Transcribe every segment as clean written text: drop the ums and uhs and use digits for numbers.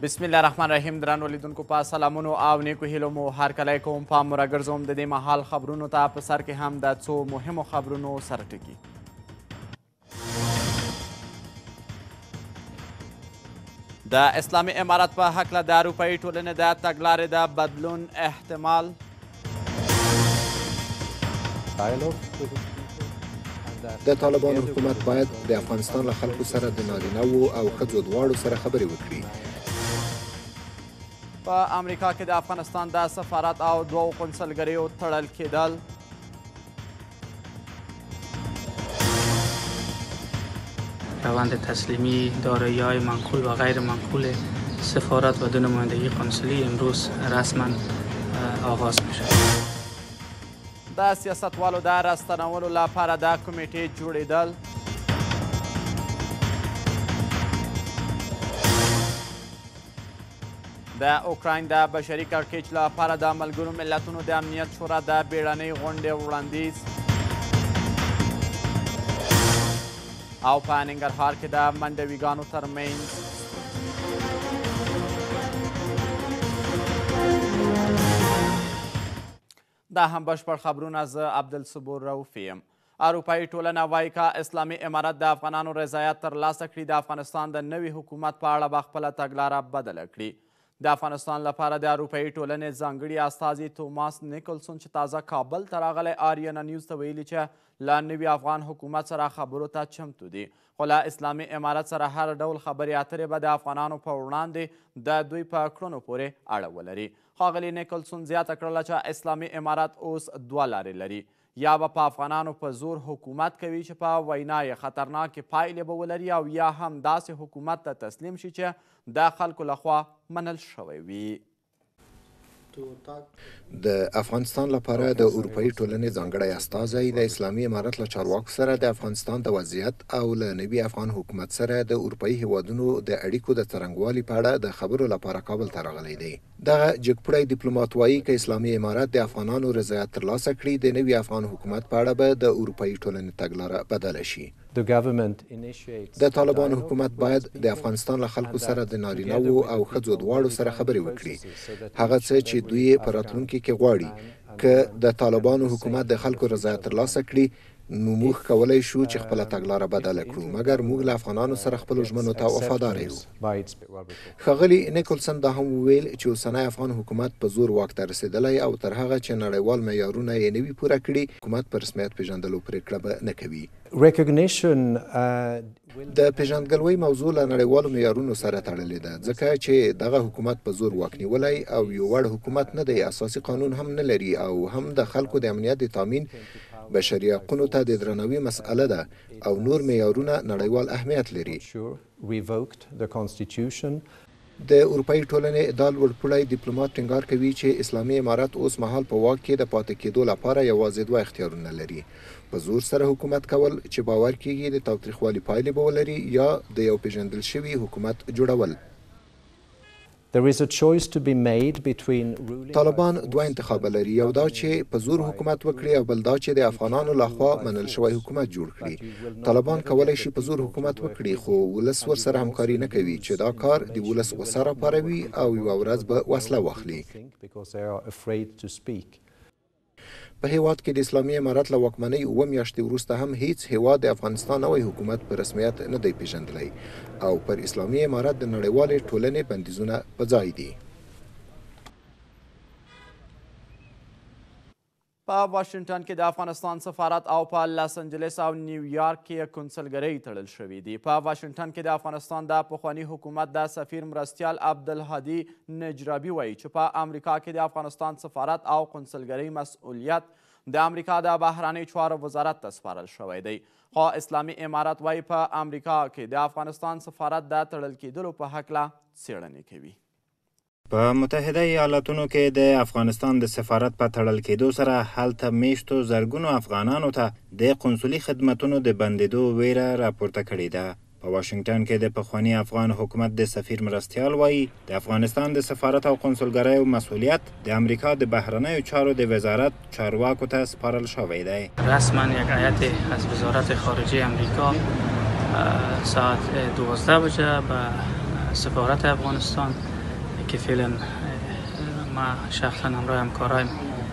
بسم الله الرحمن الرحیم. درنو لیدونکو په سلامونو او نیکو هیلو مو هرکلی کوم. پام مو راګرځوم د دې مهال خبرونو ته. په سر کې هم د څو مهمو خبرونو سره ټکي. د اسلامي امارت په هکله د اروپایي ټولنې د تګلارې د بدلون احتمال. د طالبان حکومت باید د افغانستان له خلکو سره د نارینه‌وو او ښځو دواړو سره خبرې وکړي. په امریکا کې د افغانستان د سفارت او 2 قونسلګریو تړل کېدل. روند تسلیمی دارایی‌های منقول و غیر منقول سفارت و 2 نمایندگی قنسلی امروز رسما آغاز میشه. د سیاستوالو د راستنولو لپاره د کمیټې جوړېدل. د اوکراین د بشري کړکېچ لپاره د ملګرو ملتونو د امنیت شورا د بیړنۍ غونډې وړاندیز. او په ننګرهار کې د منډویګانو ترمنځ دا هم بشپړ خبرونه. زه عبدالصبور رؤفي یم. اروپایي ټولنه وایي که اسلامي امارت د افغانانو رضایت ترلاسه کړي د افغانستان د نوي حکومت په اړه به خپله تګلاره بدله کړي. د افغانستان لپاره د اروپایي ټولنې ځانګړي استازي توماس نیکلسون چې تازه کابل ته راغلی آریانا نیوز ته ویلي چې له نوي افغان حکومت سره خبرو ته چمتو دي، خو له اسلامي امارت سره هر ډول خبرې اترې به د افغانانو په وړاندې د دوی په کړنو پورې اړه ولري. ښاغلي نیکلسون زیاته کړله چې اسلامي امارت اوس 2 لارې لري، یا به په افغانانو په زور حکومت کوي چې په وینا یې خطرناکې پایلې به ولري، او یا هم داسې حکومت ته تسلیم شي چې د خلکو لخوا منل شوی وي. د افغانستان لپاره د اروپایي ټولنې ځانګړی استازی د اسلامي امارت له چارواکو سره د افغانستان د وضعیت او له نوي افغان حکومت سره د اروپایي هیوادونو د اړیکو د څرنګوالي په اړه د خبرو لپاره کابل ته راغلی دی. دغه جګپړی ډیپلوماټ وایي که اسلامي امارت د افغانانو رضایت ترلاسه کړي د نوي افغان حکومت په اړه به د اروپایي ټولنې تګلاره بدله شي. د طالبان حکومت باید د افغانستان له خلکو سره د نارینه‌وو او ښځو دواړو سره خبرې وکړي. هغه څه چې دوی په راتلونکي کې غواړي، که د طالبانو حکومت د خلکو رضایت ترلاسه کړي نو موږ کولی شو چې خپله تګلاره بدله کړو، مګر موږ له افغانانو سره خپلو ژمنو ته وفادار یو. ښاغلي نیکلسن دا هم وویل چې اوسنی افغان حکومت په زور واک ته رسېدلی او تر هغه چې نړیوال معیارونه یې نه وي پوره کړي حکومت په رسمیت پېژندلو پرېکړه به نه کوي. د پېژندګلوۍ موضوع له نړیوالو معیارونو سره تړلې ده، ځکه چې دغه حکومت په زور واک نیولی او یو وړ حکومت نه دی، اساسي قانون هم نه لري او هم د خلکو د امنیت د تامین بشري حقونو ته د درناوي مسئله ده او نور معیارونه نړیوال اهمیت لري. د اروپایي ټولنې دا لوړپوړی ډیپلوماټ ټینګار کوي چې اسلامي امارت اوس مهال په واک کې د پاتې کېدو لپاره یوازې 2 اختیارونه لري: په زور سره حکومت کول چې باور کېږي د تاوتریخوالي پایلې به ولري، یا د یو پیژندل شوي حکومت جوړول. طالبان 2 انتخابه لري، یو دا چې په زور حکومت وکړي او بل دا چې د افغانانو لخوا منل شوی حکومت جوړ کړي. طالبان کولی شي په زور حکومت وکړي، خو ولس ورسره همکاري نه کوي چې دا کار د ولس غوسه راپاروي او یوه ورځ به وسله واخلي. په هیواد کې د اسلامي امارت له واکمنۍ 7 میاشتې وروسته هم هیڅ هیواد د افغانستان نوی حکومت په رسمیت نه دی پیژندلی او پر اسلامي امارت د نړیوالې ټولنې بندیزونه په ځای دي. په واشنګټن کې د افغانستان سفارت او په لاس انجلس او نیویارک کې کونسلګرۍ تړل شوي دي. په واشنګټن کې د افغانستان د پخواني حکومت د سفیر مرستیال عبدالهادي نجرابي وایي چې په امریکا کې د افغانستان سفارت او کونسلګرۍ مسؤلیت د امریکا د بهرنۍ چارو وزارت ته سپارل شوی دی، خو اسلامي امارت وایي په امریکا کې د افغانستان سفارت د تړل کېدلو په هکله څېړنې کوي. په متحده ایالاتونو کې د افغانستان د سفارت په تړل کېدو سره هلته میشتو زرګونو افغانانو ته د قنصلي خدمتونو د بندېدو ویره راپورته کړې ده. په واشنګټن کې د پخواني افغان حکومت د سفیر مرستیال وایي د افغانستان د سفارت او قنصلګریو مسئولیت د امریکا د بهرنیو چارو د وزارت چارواکو ته سپارل شوی دی. رسما یک هیئت از وزارت خارجه امریکا ساعت 12 بجه به سفارت افغانستان که فعلا ما شخصا همراه همکارایم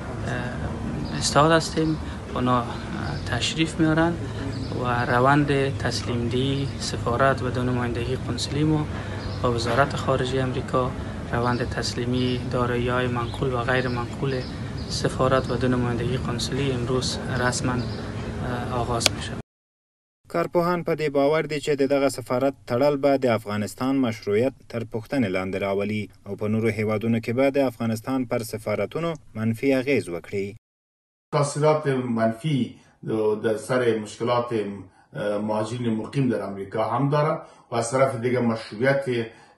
استاد هستیم. اونا تشریف میارن و روند تسلیم دهی سفارت و دو نمایندگی قنصلی ما با وزارت خارجه امریکا، روند تسلیمی دارایی‌های منقول و غیر منقول سفارت و دو نمایندگی قنصلی امروز رسما آغاز میشه. کارپوهان په دې باور دي چې دغه سفارت تړل به د افغانستان مشروعیت تر پوښتنې لاندې راولي او په نورو هیوادونو کې به د افغانستان پر سفارتونو منفي اغیز وکړي. تاثیرات منفی در سر مشکلات مهاجرین مقیم در امریکا هم داره و از طرف دیگه مشروعیت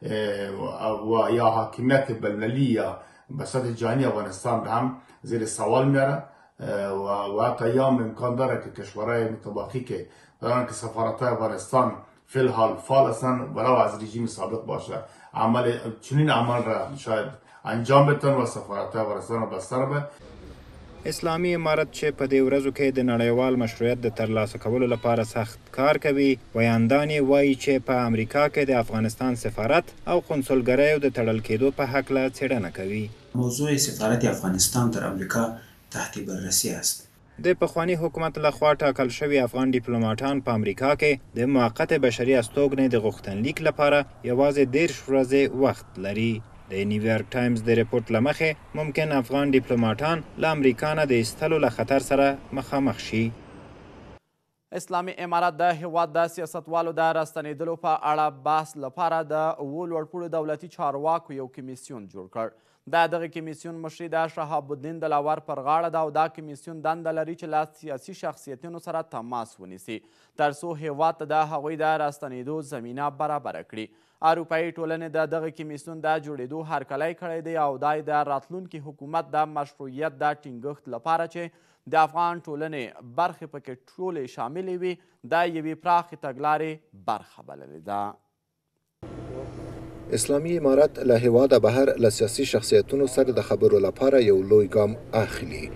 و یا حاکمیت بین‌المللی یا بساط جهانی افغانستان هم زیر سوال میاره و حتی ایام امکان داره که کشورهای متباقی که دارن که سفارت‌های افغانستان فی الحال فعال هستند ولو از رژیم سابق باشه چنین عمل را شاید انجام بدن و سفارت‌های افغانستان را بسته به. اسلامي امارت چې په دې ورځو کې د نړیوال مشروعیت د ترلاسه کولو لپاره سخت کار کوي، ویاندان یې وایي چې په امریکا کې د افغانستان سفارت او قنصلګریو د تړل کېدو په هکله څېړنه کوي. موضوع سفارت افغانستان در امریکا تحت بررسی است. د پخوانی حکومت لخوا ټاکل شوي افغان ډیپلوماټان په امریکا کې د موقت بشري استوګنې د غوښتنلیک لپاره یوازې 10 ورځې وخت لري. د نیویارک ټایمز د ریپورت له مخې ممکن افغان ډیپلوماټان له امریکا نه د ایستلو له خطر سره مخامخ شي. اسلامي امارت د هیواد د سیاستوالو د راستنېدلو په اړه بحث لپاره د 7 لوړپوړو دولتي چارواکو یو کمیسیون جوړ کړ. دغه کمیسیون مشري د شهاب الدین دلاور پر غاړه ده او دا کمیسیون دنده لري چې له سیاسي شخصیتونو سره تماس ونیسي تر څو هیواد ته د هغوی د راستنېدو زمینه برابره کړي. اروپایي ټولنې د دغه کمیسیون د جوړېدو هرکلی کړی دی او دا د راتلونکي حکومت د مشروعیت د ټینګښت لپاره چې د افغان ټولنې برخې پکې ټولې شاملې وي د یوې پراخې تګلارې برخه بللې ده. اسلامي امارت له هیواده بهر له سیاسي شخصیتونو سره د خبرو لپاره یو لوی ګام اخلي.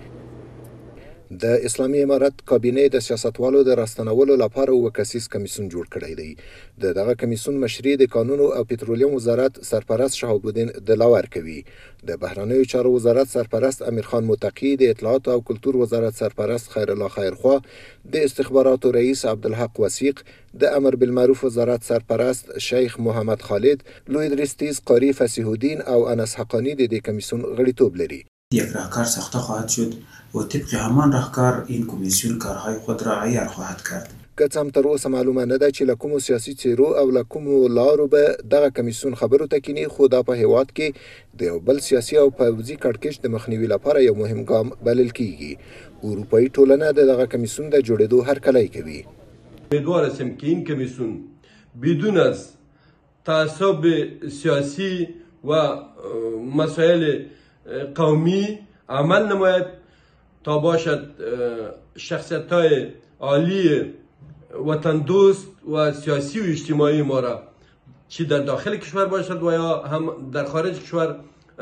د اسلامي امارت کابینې د سیاستوالو د راستنولو لپاره یو کسیز کمیسیون جوړ کړی دی. دغه کمیسیون مشري د قانون او پټرولیم وزارت سرپرست شهاب الدین دلاور کوي. د بهرنیو چارو وزارت سرپرست امیرخان متقی، د اطلاعات او کلتور وزارت سرپرست خیرالله خیرخوا، د استخباراتو رئیس عبدالحق وثیق، د امر بالمعروف وزارت سرپرست شیخ محمد خالد، لوی ادریس قاری فصیح الدین او انس حقانی د دې کمیسیون غړیتوب لري. یک راهکار ساخته خواهد شد و طبق همان راهکار این کمیسیون کارهای خود را عیار خواهد کرد. که څه هم تر اوسه معلومه نه ده چې له کومو سیاسي څیرو او له کومو لارو به دغه کمیسیون خبرو ته کیني، خو دا په هیواد کې د یو بل سیاسي او پوځي کړکېچ د مخنیوي لپاره یو مهم ګام بلل کیږي. اروپایي ټولنه د دغه کمیسیون د جوړېدو هرکلی کوي. امیدوار هستیم که این کمیسیون بدون از تعصب سیاسی و مسائل قومی عمل نماید تا باشد شخصیت‌های عالی وطن دوست و سیاسی و اجتماعی ما را چی در داخل کشور باشد و یا هم در خارج کشور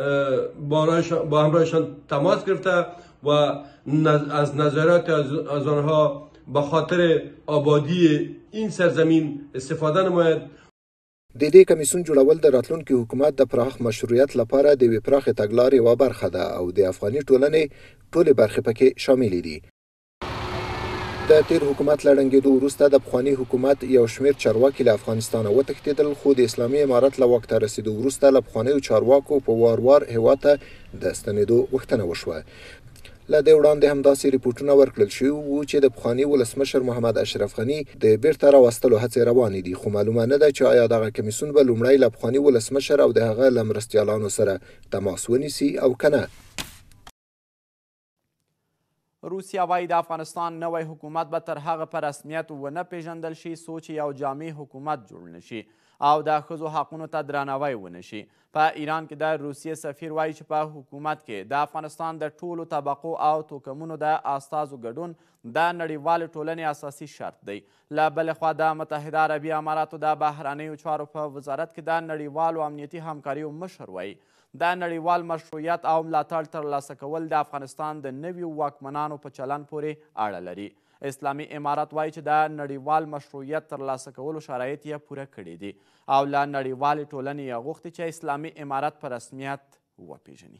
با همراهشان تماس گرفته و از نظرات از آنها به خاطر آبادی این سرزمین استفاده نماید. د دې کمیسیون جوړول د راتلونکي حکومت د پراخ مشروعیت لپاره د یوې پراخې تګلارې یوه برخه ده او د افغاني ټولنې ټولې برخې پکې شاملې دي. د تیر حکومت له ړنګېدو وروسته د پخواني حکومت یو شمېر چارواکي له افغانستانه وتښتېدل، خو د اسلامي امارت له واک ته رسېدو وروسته له پخوانیو چارواکو په وار وار هېواد ته د ستنېدو غوښتنه وشوه. له دې وړاندې همداسې ریپورټونه ورکړل شوي وو چې د پخواني ولسمشر محمد اشرف غني د بیرته راوستلو هڅې روانې دي، خو معلومه نه ده چې آیا دغه کمیسیون به لومړی له پخواني ولسمشر او د هغه له مرستیالانو سره تماس ونیسي او که نه. روسیه وایي د افغانستان نوی حکومت به تر هغه په رسمیت ونه پیژندل شي څو چې یو جامع حکومت جوړ نشي او د ښځو حقونو ته درناوی ونه شي. په ایران کې د روسیې سفیر وایي چې په حکومت کې د افغانستان د ټولو طبقو او توکمونو د استازو ګډون د نړیوالې ټولنې اساسي شرط دی. له بلې خوا د متحده عربي اماراتو د بهرنیو چارو په وزارت کې د نړیوالو امنیتي همکاریو مشر وایي د نړیوال مشروعیت او ملاتړ ترلاسه کول د افغانستان د نویو واکمنانو په چلند پورې اړه لري. اسلامي امارت وایي چې د نړیوال مشروعیت ترلاسه کولو شرایط یې پوره کړي دي او له نړیوالې ټولنې یې غوښتي چې اسلامي امارت په رسمیت وپیژني.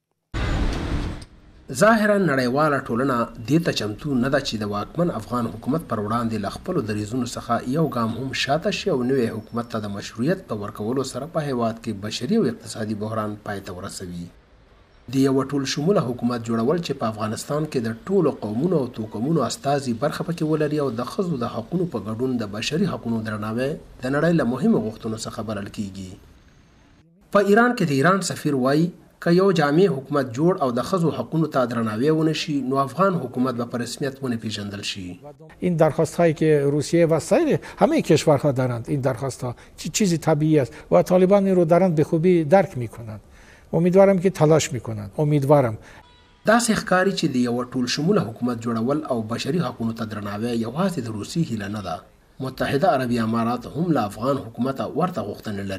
ظاهرا نړیواله ټولنه دې ته چمتو نه ده چې د واکمن افغان حکومت پر وړاندې له خپلو دریځونو څخه یو ګام هم شاته شي او نوی حکومت ته د مشروعیت په ورکولو سره په هیواد کې بشري او اقتصادي بحران پای ته ورسوي. د یو ټول شموله حکومت جوړول چې په افغانستان کې د ټولو قومونو او توکمونو استازي برخه پکې ولري او د ښځو د حقونو په ګډون د بشري حقونو درناوی د نړۍ له مهمو غوښتنو څخه بلل کیږي. په ایران کې د ایران سفیر وایي که یو جامع حکومت جوړ او د ښځو حقونو ته درناوی ونه شي نو افغان حکومت به په رسمیت ونه پیژندل شي. این درخواست هایی که روسیه و سایر همه کشورها دارند این درخواست ها چیزی طبیعی است و طالبان این رو دارند به خوبی درک میکنند. امیدوارم که تلاش میکنند. امیدوارم داسې ښکاري چې د یو ټول شموله حکومت جوړول او بشري حقونو ته درناوی یوازې د روسي هیله نه ده. متحده عربي امارات هم له افغان حکومت ورته غوښتنې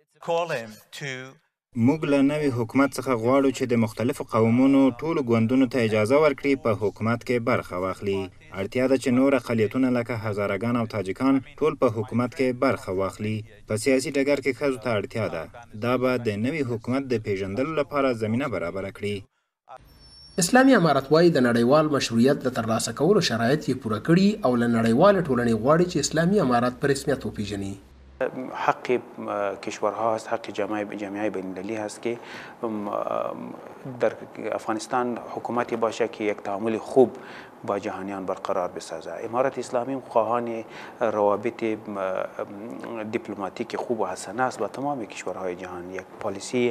لري. موږ له نوي حکومت څخه غواړو چې د مختلفو قومونو ټولو ګوندونو ته اجازه ورکړي په حکومت کې برخه واخلي. اړتیا ده چې نور اقلیتونه لکه هزارګان او تاجکان ټول په حکومت کې برخه واخلي. په سیاسي ډګر کې ښځو ته اړتیا ده. دا به د نوي حکومت د پیژندلو لپاره زمینه برابره کړي. اسلامي امارت وایي د نړیوال مشروعیت د ترلاسه کولو شرایط یې پوره کړي او له نړیوالې ټولنې غواړي چې اسلامي امارت په رسمیت وپیژني. حق کشورها است، حق جامعه بین‌المللی است که در افغانستان حکومتی باشه که یک تعامل خوب با جهانیان برقرار بسازه. امارت اسلامی خواهان روابط دیپلماتیک خوب و حسنه است با تمام کشورهای جهان. یک پالیسی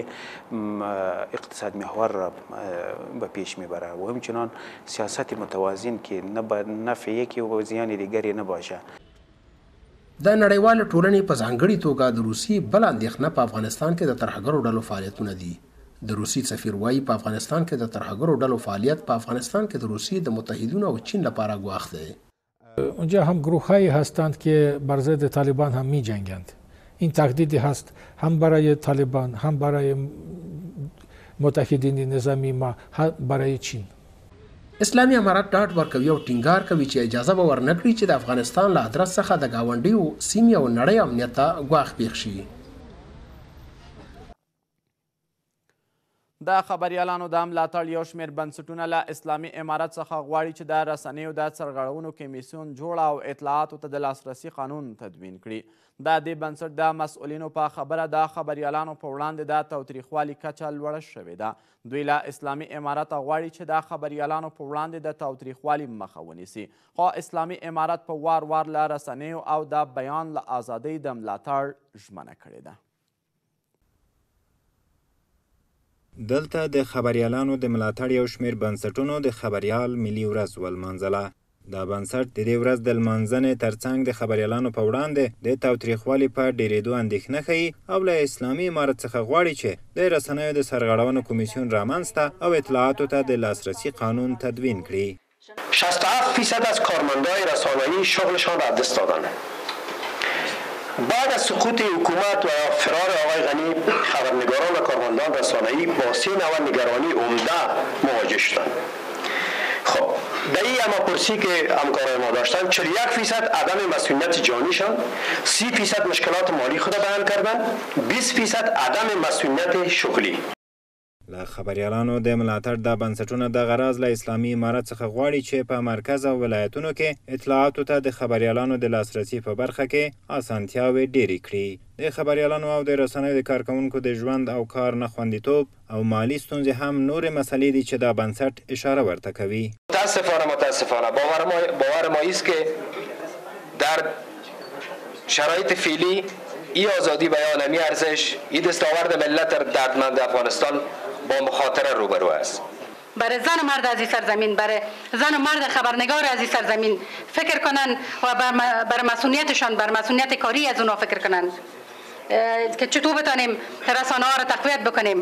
اقتصاد محور را به پیش میبره و همچنان سیاست متوازن که نه به نفع یکی و زیان دیگری نباشه. د نړیوال ټولنې په ځانګړي توګه د روسي بل اندېښنه په افغانستان کې د ترهګرو ډلو فعالیتونه دي. د روسي سفیر وایي په افغانستان کې د ترهګرو ډلو فعالیت په افغانستان کې د روسیې د متحدینو او چین لپاره ګواښ دی. اونجا هم گروه‌هایی هستند که بر ضد طالبان هم می‌جنگند. این تهدیدی هست هم برای طالبان هم برای متحدین نظامی ما هم برای چین. اسلامي امارت ډاډ ورکوي او ټینګار کوي چې اجازه به ورنکړي چې د افغانستان له ادرس څخه د ګاونډیو سیمې او نړۍ امنیت ته ګواښ پېښ شي. د خبریالانو د ملاتړ یو شمېر بنسټونه له اسلامي امارت څخه غواړي چې د رسنیو د سرغړونو کمیسیون جوړ او اطلاعاتو ته د لاسرسي قانون تدوین کړي. د دې بنسټ د مسؤلینو په خبره د خبریالانو په وړاندې د تاوتریخوالي کچه لوړه شوې ده. دوی له اسلامي امارت غواړي چې د خبریالانو په وړاندې د تاوتریخوالي مخه ونیسي. خو اسلامي امارت په وار وار له رسنیو او د بیان له ازادۍ د ملاتړ ژمنه کړې ده. دلته د خبریالانو د ملاتړ یو شمېر بنسټونو د خبریال ملي ورځ ولمانځله. دا بنسټ د دې ورځ د لمانځنې ترڅنګ د خبریالانو په وړاندې د تاوتریخوالي په ډېرېدو اندېښنه ښیي او له اسلامي امارت څخه غواړي چې د رسنیو د سرغړونو کمیسیون رامنځته او اطلاعاتو ته د لاسرسی قانون تدوین کړي. 67% از کارمندای رسانه‌ای شغلشان را از دست دادند. بعد از سقوط حکومت و فرار آقای غنی خبرنگاران و کارمندان رسانه‌ای با 3 نوع نگرانی عمده مواجه شدند. خب در این همه‌پرسی که همکارای ما داشتن 41% عدم مسئولیت جانیشان، 30% مشکلات مالی خود بیان کردند، 20% عدم مسئولیت شغلی. له خبریالانو د ملاتړ دا بنسټونه د غرض له اسلامي امارت څخه غواړي چې په مرکز او ولایتونو کې اطلاعاتو ته د خبریالانو د لاسرسي په برخه کې اسانتیاوې ډېرې کړي. د خبریالانو او د رسنیو د کارکوونکو د ژوند او کار نه خوندیتوب او مالی ستونزې هم نورې مسلې دي چې دا بنسټ اشاره ورته کوي. متاسفانه باور ما است که در شرایط فعلی این آزادی بیان، این ارزش، این دستاورد ملت دردمند افغانستان با مخاطره روبرو است. برای زن و مرد از این سرزمین، برای زن و مرد خبرنگار از این سرزمین فکر کنن و بر مسئولیتشان، بر مسئولیت کاری از اونا فکر کنن که چطور بتانیم رسانه ها را تقویت بکنیم.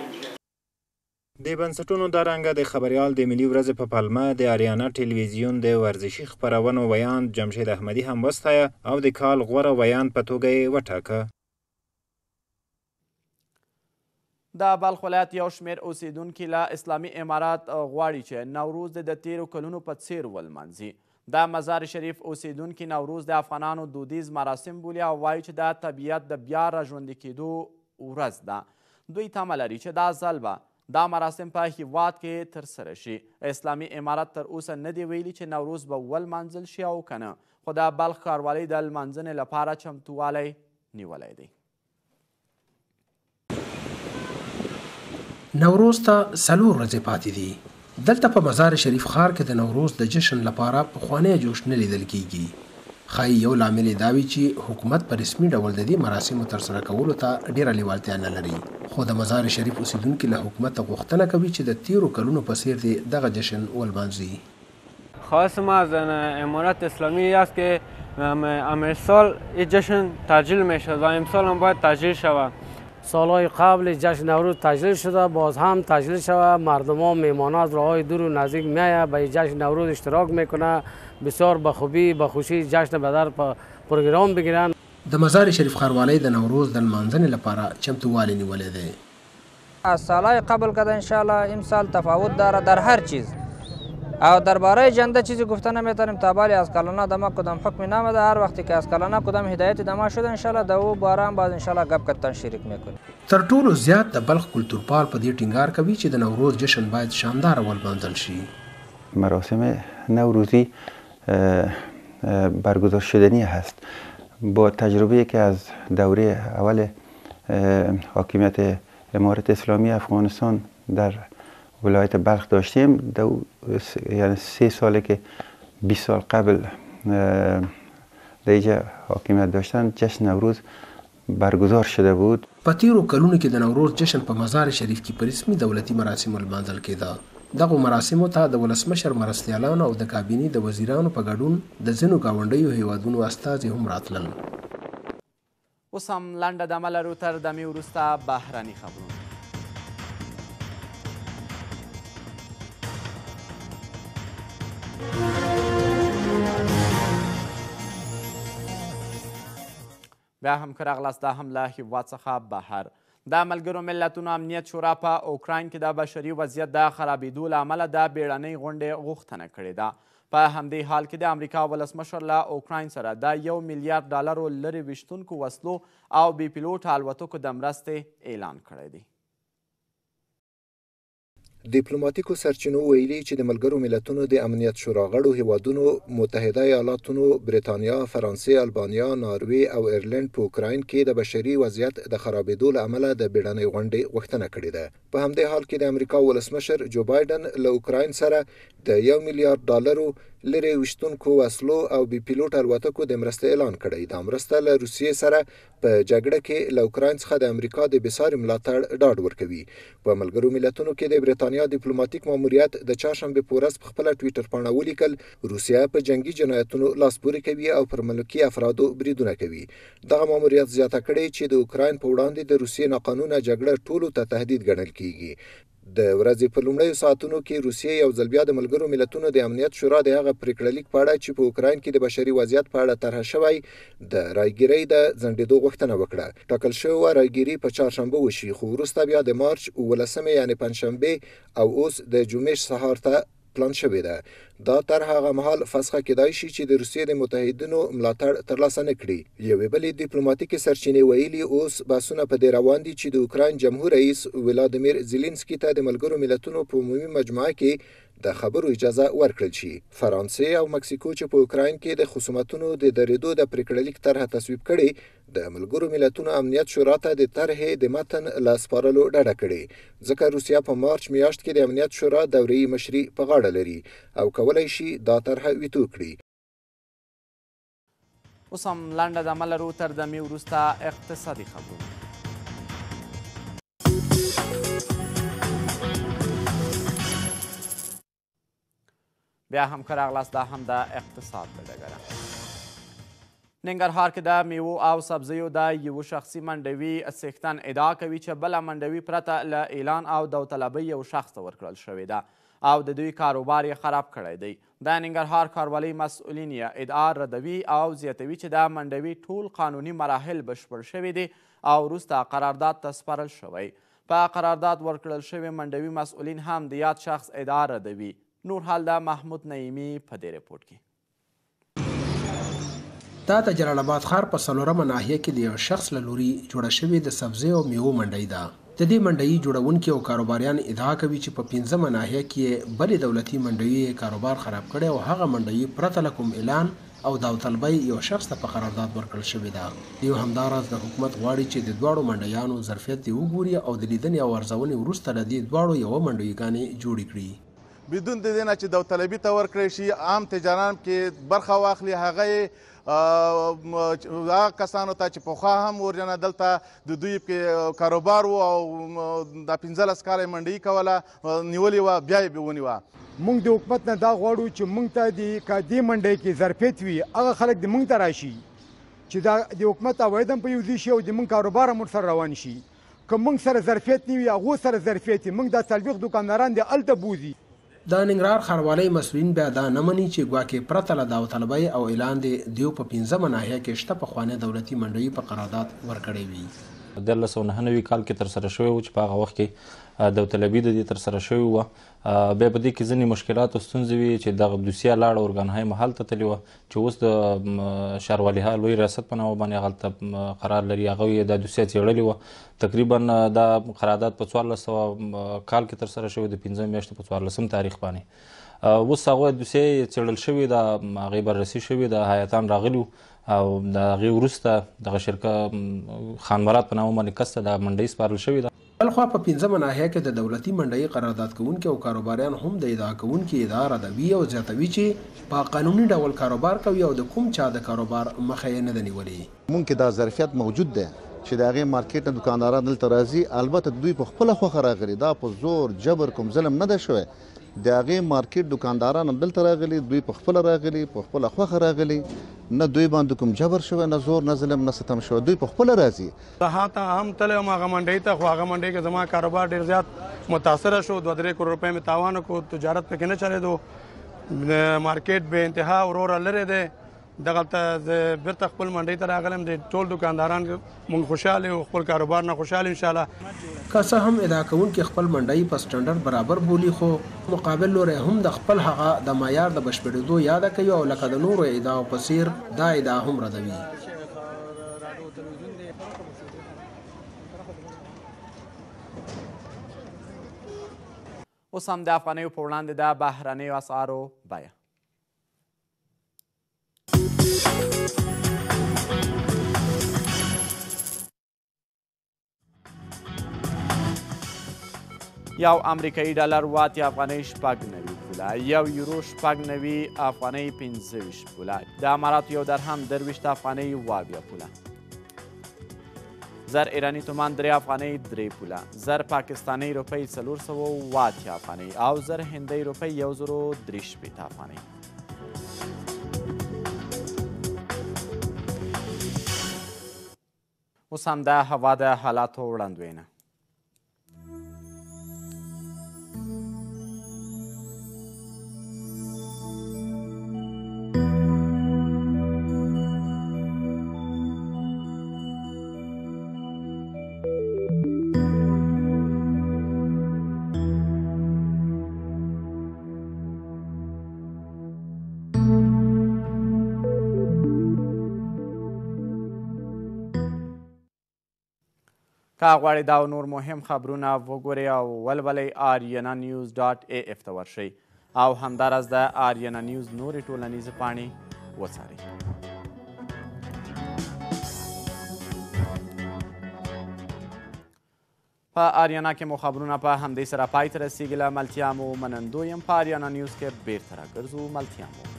د بنسټونو دا رنګه د خبریال د ملي ورځې په پلمه د آریانا ټلویزیون د ورزشي خپرونو ویاند جمشید احمدي هم وستایه او د کال غوره ویاند په توګه یې وټاکه. د بلخ ولایت یو شمېر اوسیدونکي له اسلامي امارات غواړي چې نوروز د تیرو کلونو په څیر ولمانځي. د مزار شریف اوسیدونکي نوروز د افغانانو دودیز مراسم بولي او وایي چې د طبیعت د بیا راژوندي کېدو ورځ ده. دوی تمه لري چې دا ځل به دا مراسم په هیواد کې ترسره شي. اسلامي امارت تر اوسه نه دی ویلي چې نوروز به ولمانځل شي او که نه، خو د بلخ ښاروالۍ د لمانځنې لپاره چمتووالی نیولی دی. نوروز ته 4 ورځې پاتې دي. دلته په مزار شریف ښار کې د نوروز د جشن لپاره پخوانی جوش نه لیدل کیږي. ښایي یو لامل یې دا وي چې حکومت په رسمي ډول د دې مراسمو ترسره کولو ته ډیره لیوالتیا نه لري. خو د مزار شریف اوسیدونکي له حکومته غوښتنه کوي چې د تیرو کلونو په څیر دی دغه جشن ولمانځي. خواست ما از امارت اسلامی است که امسال این جشن تاجیل می شود و امسال هم باید تاجیل شود. سالهای قبل جشن نوروز تاجیل شده، باز هم تاجیل شود. مردم ها میهمانان از راههای دور و نزدیک میآید به جشن نوروز اشتراک میکنه. بسیار به خوبی به خوشی جشن به در پروگرام بگیرن. د مزار شریف ښاروالۍ د نوروز د لمانځنې لپاره چمتووالی نیولی دی. از سالهای قبل که ان شاء الله این سال تفاوت داره در هر چیز. او درباره جنده چیزی گفته نمیتونیم تا بالی از کلانه دما کدام حکمی نامده. هر وقتی که از کلانه کدام هدایت دما شده ان شاء الله د او باره هم باز ان شاء الله گپ کتن شریک میکنیم. تر ټولو زیات د بلخ کلتورپال په دې ټینګار کوي چې د نوروز جشن باید شاندار ولمانځل شي. مراسم نوروزی برگزار شدنی هست. با تجربه که از دوره اول حاکمیت امارت اسلامی افغانستان در ولایت بلخ داشتیم، یعنی 3 ساله که 20 سال قبل در اینجا حاکمیت داشتن جشن نوروز برگزار شده بود. په تیرو کلونو کې د نوروز جشن په مزار شریف کې په رسمي دولتي مراسمو لمانځل کېده. دغه مراسمو ته د ولسمشر مرستیالانو او د کابینې د وزیرانو په ګډون د ځینو ګاونډیو هیوادونو استازي هم راتلل. اوس هم لنډه دمه لرو، تر دمې وروسته بهرني خبرونه. بیا هم که راغلاست، دا هم له هیواد څخه بهر. د ملګرو ملتونو امنیت شورا په اوکراین کې د بشري وضعیت د خرابېدو له امله د بیړنۍ غونډې غوښتنه کړې ده. په همدې حال کې د امریکا ولسمشر له اوکراین سره د $1 میلیارډ لرې ویشتونکو وسلو او بې پیلوټ الوتکو د مرستې اعلان کړی دی. دیپلوماتیکو سرچینو ویلي چې د ملګرو ملتونو د امنیت شورا غړو هیوادونو متحده ایالاتونو، بریتانیا، فرانسې، البانیا، ناروې او ایرلند په اوکراین کې د بشري وضعیت د خرابېدو له امله د بیړنۍ غونډې غوښتنه کړې ده. په همدې حال کې د امریکا ولسمشر جو بایدن له اوکراین سره د $1 میلیارډ لرې ویشتونکو وسلو او بې پیلوټ الوتکو د مرستې اعلان کړی. دا مرسته له روسیې سره په جګړه کې له اوکراین څخه د امریکا د بېساري ملاتړ ډاډ ورکوي. په ملګرو ملتونو کې د بریتانیا دیپلوماتیک ماموریت د چهارشنبې په ورځ په خپله ټویټر پاڼه ولیکل روسیه په جنګي جنایتونو لاس پورې کوي او پر ملکي افرادو بریدونه کوي. دغه ماموریت زیاته کړې چې د اوکراین په وړاندې د روسیې ناقانونه جګړه ټولو ته تهدید ګڼل کیږي. د ورځې په لومړیو ساعتونو کې روسیې یو ځل بیا د ملګرو ملتونو د امنیت شورا د هغه پریکړه لیک په اړه چې په اوکراین کې د بشري وضعیت په اړه طرحه شوی د رایګیرۍ د ځنډېدو غوښتنه وکړه. ټاکل شوې وه رایګیري په چهارشنبه وشي، خو وروسته بیا د مارچ 19 یعنې پنجشنبې او اوس د جمعې سهار ته پلان شوې ده. دا طرح هغه مهال فسخه کېدای شي چې د روسیې د متحدینو ملاتړ ترلاسه نه کړي. یوې بلې ډیپلوماتیکې سرچینې ویلي اوس بحثونه په دې روان دي چې د اوکراین جمهور رئیس ولادیمیر زیلینسکي ته د ملګرو ملتونو په عمومي مجموعه کې د خبرو اجازه ورکړل شي. فرانسې او مکسیکو چې په اوکراین کې د خصومتونو د درېدو د پریکړه لیک طرحه تصویب کړي، د ملګرو ملتونو امنیت شورا ته د طرحې د متن له سپارلو ډډه کړې، ځکه روسیه په مارچ میاشت کې د امنیت شورا دوره‌یي مشري په غاړه لري او کولی شي دا طرحه ویتو کړي. اوس هم لنډه دمه لرو، تر دمې وروسته اقتصادي خبرونه. بیا هم که راغلاست، دا هم د اقتصاد په ډګره. ننګرهار کې د میوو او سبزیو د یوه شخصي منډوي څښتن ادعا کوي چې بله منډوي پرته له اعلان او داوطلبۍ یو شخص ته ورکړل شوې ده او د دوی کاروبار یې خراب کړی دی. د ننګرهار ښاروالۍ مسؤلین یې ادعا ردوي او زیاتوي چې د منډوي ټول قانوني مراحل بشپړ شوي دي او وروسته قرارداد ته سپارل شوی. په قرارداد ورکړل شوي منډوي مسؤلین هم د یاد شخص ادعا ردوي. نور حال د محمود نعیمي په دې رپورټ کې. دا د جلال آباد ښار په 4مه ناحیه کې د یو شخص له لوري جوړه شوې د سبزیو او میوو منډۍ ده. د دې منډۍ جوړونکي او کاروباریان ادعا کوي چې په 5مه ناحیه کې بلې دولتي منډۍ کاروبار خراب کړی او هغه منډۍ پرته له کوم اعلان او داوطلبۍ یو شخص ته په قرارداد ورکړل شوې ده. دیو همداراز د حکومت غواړي چې د دواړو منډیانو ظرفیت یې وګوري او د لیدنې او ارزونې وروسته له دې دواړو یوه منډیګانې جوړې کړي. بدون د دې نه چې داوطلبي ته ورکړی شي، عام تجاران کې برخه واخلي، هغه کسانو ته چې پخوا هم ورجنه دلته د دوی کاروبار و او د 15 کاله منډۍ کوله نیولې وه، بیا یې ونیوه. موږ د حکومت نه دا غواړو چې موږ ته د دې منډۍ کې ظرفیت وي، هغه خلک د موږ ته راشي چې دا د حکومت عواید هم په یوځای شي او د موږ کاروبار هم ورسره روان شي. که موږ سره ظرفیت نه وي، هغو سره ظرفیت وي، موږ دا 40 دوکانداران دي هلته بوځي. د ننګرهار ښاروالۍ مسؤلین بیا دا نه مني چې ګواکې پرته له داوطلبۍ او اعلان د دیو په 5مه ناحیه کې شته پخوانۍ دولتي منډۍ په قرارداد ورکړی وي. 1999 کال کې ترسره شوی و چې په هغه وخت کې داوطلبي د دې ترسره شوې وه. بیا په دې کې ځینې مشکلات او ستونزې وي چې دغه دوسیه لاړه اورګانهای محل ته تللې وه چې اوس د ښاروالۍ لوی ریاست په نامه باندې هغلته قرار لري. هغه یې دا دوسیه څېړلې وه. تقریبا دا قرارداد په 1400 کال کې ترسره شوی د 5 میاشتې په 14 تاریخ باندې. اوس هغه دوسیه یې څېړل شوې ده، هغې بررسي شوې ده، هیاتان راغلي او د هغې وروسته دغه شرکت خان مراد په نامه باندې کس ته دا منډۍ سپارل شوې ده. بلخوا په 5مه ناحیه کې د دولتي منډۍ قرارداد کوونکي او کاروباریان هم د ادعا کوونکي ادعا ردوي او زیاتوي چې په قانوني ډول کاروبار کوي او د کوم چا د کاروبار مخه یې نه ده نیولې. مونږ کې دا ظرفیت موجود دی چې د هغې مارکیټ نه دوکانداران دلته راځي. البته دوی په خپله خوښه راغلي، دا په زور جبر کوم ظلم نه ده شوی. د هغې مارکیټ دوکانداران هم دلته راغلي، دوی په خپله راغلي، په خپله خوښه راغلي، نه دوی باندې کوم جبر شوی، نه زور، نه ظلم، نه ستم شوی، دوی په خپله راځي. هاته هم تللی وم هغه منډۍ ته، خو هغه منډۍ کې زما کاروبار ډېر زیات متاثره شو. 2-3 کروڑ روپۍ مې تاوان وکړو، تجارت پکې نه چلېدو، مارکیټ بې انتها وروره لرې دی. دغلته زه بیرته خپل منډۍ ته راغلم. د ټول دوکانداران مونږ خوشحاله یو، خپل کاروبار نه خوشحاله انشاءالله. که څه هم ادعا کوونکي خپل منډۍ په سټنډرډ برابر بولي، خو مقابل لوری هم د خپل هغه د معیار د بشپړېدو یاده کوي او لکه د نورو ادعاو په څیر دا ادعا هم ردوي. اوس هم د افغانیو په وړاندې د بهرنیو اسعارو بیه. یو امریکایي ډالر 80 افغانۍ 90 پوله، یو یورو 90 افغانۍ 25 پوله، د اماراتو یو درهم 20 افغانۍ 20 پوله، زر ایرانی تومان 3 افغانۍ 3 پوله، زر پاکستانی روپۍ 480 افغانۍ او زر هندۍ روپۍ 1030 افغانۍ. اوس هم د هوا د حالاتو وړاندوینه. که غواړئ دا نور مهم خبرونه وګورئ او ولولئ ariananews.af ته ورشئ او همداراز د آریانا نیوز نورې ټولنیزې پاڼې وڅارئ. په آریانا کې مو خبرونه په همدې سره پای ته رسیږي. له ملتیا مو منندوی یم. په آریانا نیوز کې بیرته راګرځو. ملتیا مو